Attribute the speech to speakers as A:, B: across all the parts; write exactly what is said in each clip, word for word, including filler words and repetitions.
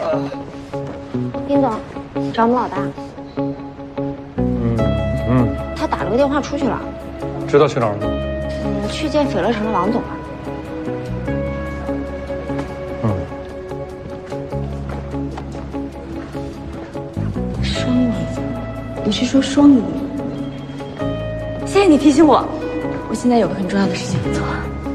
A: 丁总，找我们老大。
B: 嗯嗯。
A: 他打了个电话出去了。
B: 知道去哪儿了吗？
A: 嗯，去见斐乐城的王总了。
B: 嗯。
C: 双赢，你是说双赢？谢谢你提醒我，我现在有个很重要的事情做。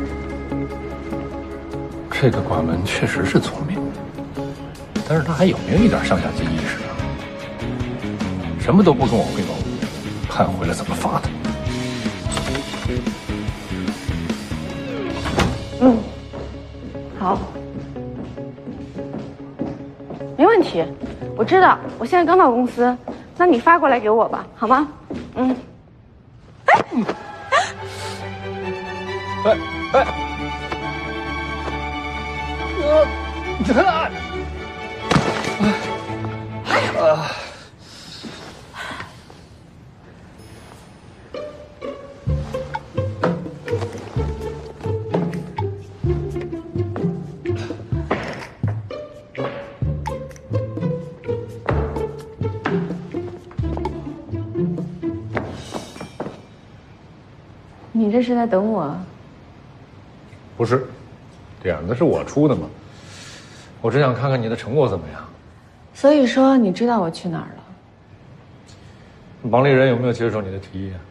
B: 这个管文确实是聪明，但是他还有没有一点上下级意识啊？什么都不跟我汇报，看回来怎么罚他。
C: 嗯，好，没问题。我知道，我现在刚到公司，那你发过来给我吧，好吗？嗯。哎，嗯，
B: 哎哎，我，哎，哎呀，
C: 你这是在等我？
B: 不是，点子是我出的嘛。我只想看看你的成果怎么样。
C: 所以说你知道我去哪儿了？
B: 王丽人有没有接受你的提议啊？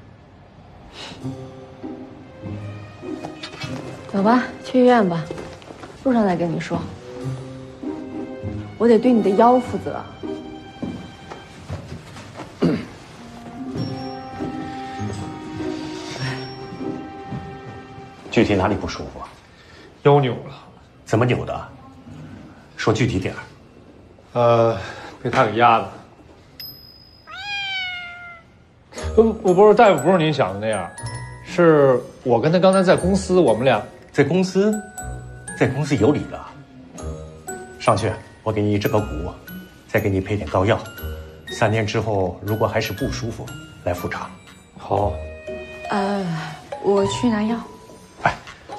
C: 走吧，去医院吧，路上再跟你说。我得对你的腰负责。
D: 具体哪里不舒服？
B: 腰扭了。
D: 怎么扭的？说具体点儿。
B: 呃，被他给压的。呃，我不是大夫，不是您想的那样，是我跟他刚才在公司，我们俩
D: 在公司，在公司有理了。上去，我给你这个骨，再给你配点膏药。三天之后，如果还是不舒服，来复查。
B: 好。
C: 呃，我去拿药。
D: 哎。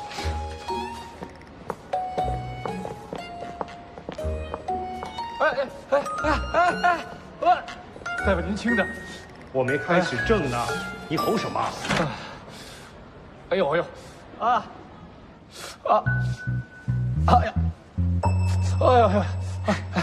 B: 哎哎哎哎哎哎！喂，大夫您轻点。
D: 我没开始正呢，你吼什么？
B: 哎呦哎呦，啊啊！哎呀，哎呀哎呀！哎